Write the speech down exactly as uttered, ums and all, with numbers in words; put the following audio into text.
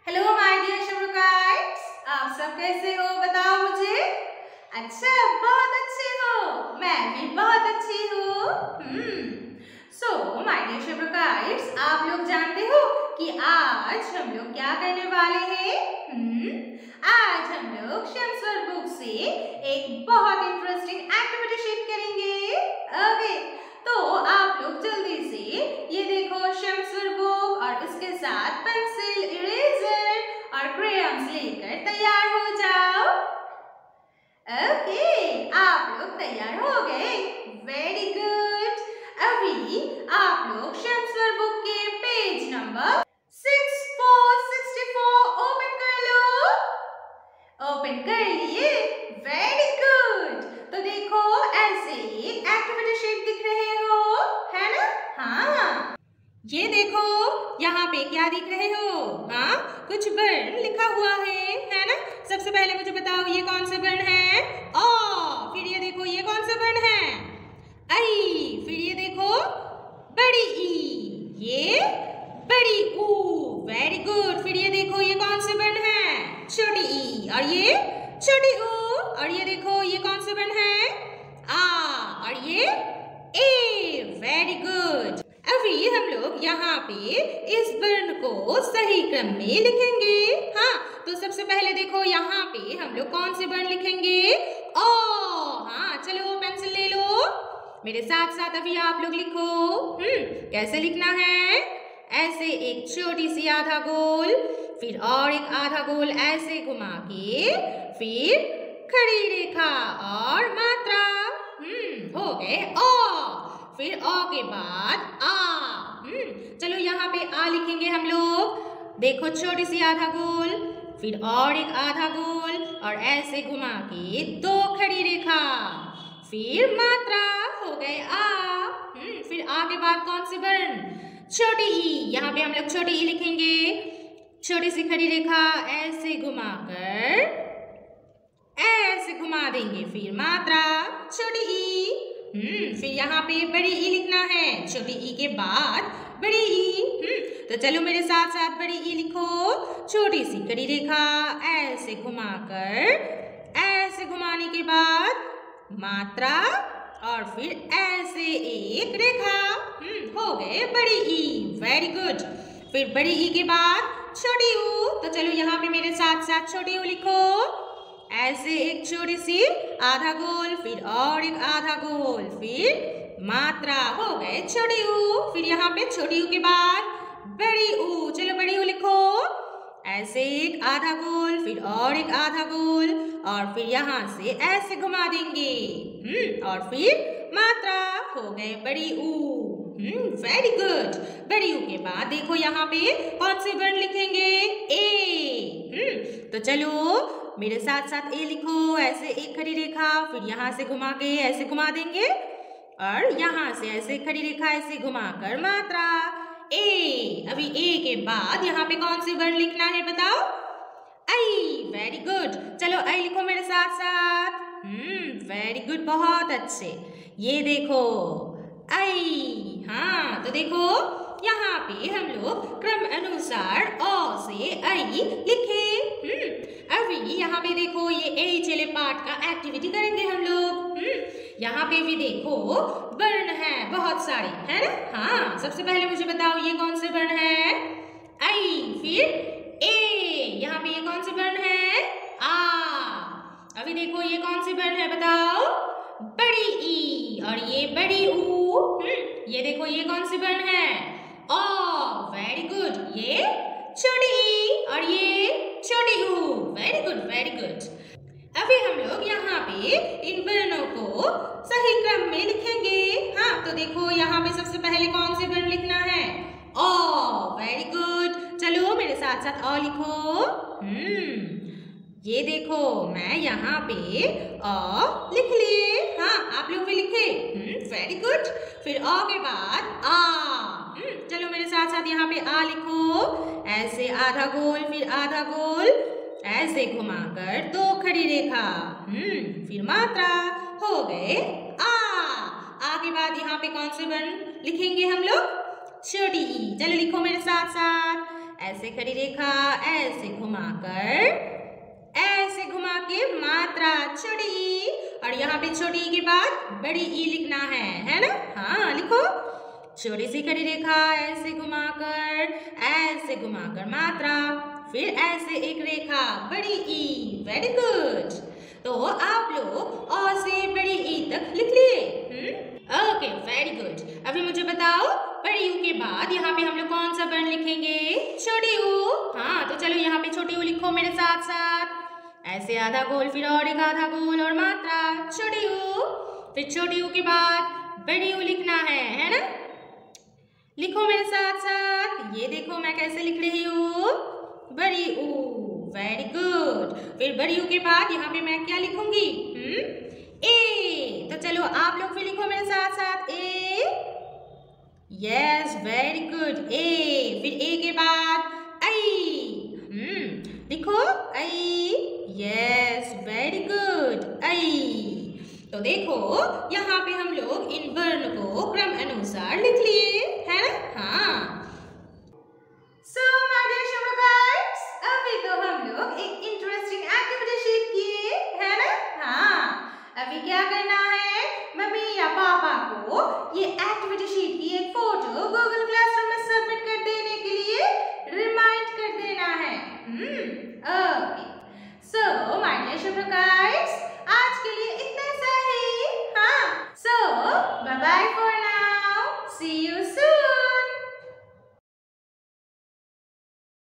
Hello my dear शुभकार्स, आप सब कैसे हो बताओ मुझे। अच्छा, बहुत अच्छे हो, मैं भी बहुत अच्छी हूँ। हम्म सो माय डियर शुभकार्स, आप लोग जानते हो कि आज हम लोग क्या करने वाले हैं। हम्म आज हम लोग शमस्वर बुक से एक बहुत इंटरेस्टिंग एक्टिविटी शीट करेंगे। ओके, तो आप लोग जल्दी से ये देखो शमस्वर बुक और उसके साथ पेंसिल, इरेजर और क्रेयॉन्स लेकर तैयार हो जाओ। ओके, आप लोग तैयार हो गए? Very good. अभी आप लोग शमस्वर बुक के page number six four sixty four open कर लो। ओपन कर लिए? Very good. तो देखो ऐसे एक एक्टिविटी शीट दिख रहे हो, है ना? हाँ, ये देखो यहाँ पे क्या दिख रहे हो? हाँ, कुछ वर्ण लिखा हुआ है, है ना? सबसे पहले मुझे बताओ ये कौन से वर्ण है? अ। फिर ये देखो ये कौन सा वर्ण है? आई। फिर ये देखो बड़ी ई, ये बड़ी ऊ। Very good. फिर ये देखो ये कौन से वर्ण है? छोटी ई और ये छोटी ऊ। और ये देखो ये कौन से वर्ण है? आ और ये ए। Very good. अभी हम लोग यहाँ पे इस वर्ण को सही क्रम में लिखेंगे। हाँ, तो सबसे पहले देखो यहाँ पे हम लोग कौन से वर्ण लिखेंगे? ओ। हाँ, चलो पेंसिल ले लो, मेरे साथ साथ अभी आप लोग लिखो। हम्म कैसे लिखना है? ऐसे एक छोटी सी आधा गोल, फिर और एक आधा गोल ऐसे घुमा के, फिर खड़ी रेखा और मात्रा। हम्म हो गए ओ। फिर अ के बाद आ। हम्म चलो यहाँ पे आ लिखेंगे हम लोग। देखो छोटी सी आधा गोल, फिर और एक आधा गोल और ऐसे घुमा के दो खड़ी रेखा, फिर मात्रा। हो गए आ। हम्म फिर आ के बाद कौन से वर्ण? छोटी ई। यहाँ पे हम लोग छोटी ई लिखेंगे। छोटी सी खड़ी रेखा ऐसे घुमाकर ऐसे घुमा देंगे, फिर मात्रा छोटी ई। हम्म फिर यहाँ पे बड़ी ई लिखना है, छोटी ई के बाद बड़ी ई। हम्म तो चलो मेरे साथ साथ बड़ी ई लिखो। छोटी सी खड़ी रेखा ऐसे घुमाकर ऐसे घुमाने के बाद मात्रा और फिर ऐसे एक रेखा। हम्म हो गए बड़ी ई। Very good. फिर बड़ी ई के बाद छोटी ऊ। तो चलो यहाँ पे मेरे साथ साथ छोटी ऊ लिखो। ऐसे एक छोटी सी आधा गोल, फिर और एक आधा गोल, फिर मात्रा। हो गए छोटी ऊ। फिर यहाँ पे छोटी ऊ के बाद बड़ी ऊ। चलो बड़ी ऊ लिखो। ऐसे एक आधा गोल, फिर और एक आधा गोल और फिर यहाँ से ऐसे घुमा देंगे। हम्म और फिर मात्रा। हो गए बड़ी ऊ। Hmm very good. बड़ी ऊ के बाद देखो यहाँ पे कौन से वर्ण लिखेंगे? ए। हम्म तो चलो मेरे साथ साथ ए लिखो। ऐसे एक खड़ी रेखा, फिर यहाँ से घुमा के ऐसे घुमा देंगे और यहाँ से ऐसे खड़ी रेखा ऐसे घुमाकर मात्रा ए। अभी ए के बाद यहाँ पे कौन से वर्ण लिखना है बताओ? आई। Very good. चलो आई लिखो मेरे साथ साथ। हम्म वेरी गुड, बहुत अच्छे। ये देखो आई। हाँ, तो देखो यहाँ पे हम लोग क्रम अनुसार अ से आई लिखे। हम्म अभी यहाँ पे देखो ये ए चले पाठ का एक्टिविटी करेंगे हम लोग। हम्म यहाँ पे भी देखो वर्ण है बहुत सारे, है ना? हाँ, सबसे पहले मुझे बताओ ये कौन से वर्ण है? आई। फिर ए। यहाँ पे ये कौन से वर्ण है? आ। अभी देखो ये कौन से वर्ण है बताओ? बड़ी ई और ये बड़ी ऊ। हम्म ये देखो ये कौन से वर्ण है? ओ। Very good. ये छोटी ई और ये छोटी ऊ। Very good, very good. अभी हम लोग यहाँ पे इन वर्णों को सही क्रम में लिखेंगे। हाँ, तो देखो यहाँ पे सबसे पहले कौन से वर्ण लिखना है? ओ। Very good. चलो मेरे साथ साथ ओ लिखो। हम्म ये देखो मैं यहाँ पे अ लिख लिए। हाँ, आप लोग भी लिखे। Hmm very good. फिर अ के बाद आ। हम्म चलो मेरे साथ साथ यहाँ पे आ लिखो। ऐसे आधा गोल, फिर आधा गोल ऐसे घुमाकर दो खड़ी रेखा। हम्म फिर मात्रा। हो गए आ। आ के बाद यहाँ पे कौन से वर्ण लिखेंगे हम लोग? छोटी ई। चलो लिखो मेरे साथ साथ। ऐसे खड़ी रेखा, ऐसे घुमाकर, ऐसे घुमा के मात्रा छोटी ई, और यहाँ पे छोटी ई के बाद बड़ी ई लिखना है, है ना? हाँ लिखो, छोटी सी खड़ी रेखा, ऐसे घुमाकर, ऐसे घुमाकर मात्रा, फिर ऐसे एक रेखा, बड़ी ई। Very good. तो आप लोग अ से बड़ी ई तक लिख लिए? Hmm okay, very good. अभी मुझे बताओ, बड़ी यू के बाद यहाँ पे हम लोग कौन सा वर्ण लिखेंगे? छोटी यू। हाँ, तो चलो यहाँ पे छोटी यू लिखो मेरे साथ साथ। ऐसे आधा गोल, फिर और एक आधा गोल और मात्रा छोटी यू। फिर छोटी यू के बाद बड़ी यू लिखना है, है ना? लिखो मेरे साथ साथ। ये देखो मैं कैसे लिख रही हूँ, बड़ी ऊ। Very good. फिर बड़ी यू के बाद यहाँ पे मैं क्या लिखूंगी? हम्म ए। तो चलो आप लोग फिर लिखो मेरे साथ साथ, ए। यस, वेरी गुड, ए। फिर ए के बाद आई। हम्म लिखो आई। यस, वेरी गुड, आई। तो देखो यहाँ पे हम लोग इन वर्ण को क्रम अनुसार लिख लिए, है ना? हाँ। So my dear Shubhakars, अभी तो हम लोग एक इंटरेस्टिंग एक्टिविटी शीट किए, है ना? हाँ। अभी क्या करना है? मम्मी या पापा को ये एक्टिविटी शीट की एक फोटो गूगल क्लासरूम में सबमिट कर देने के लिए रिमाइंड कर देना है। Hmm okay. So my dear Shubhakars, आज के लिए इतना सा ही। हाँ। So bye bye for now. See you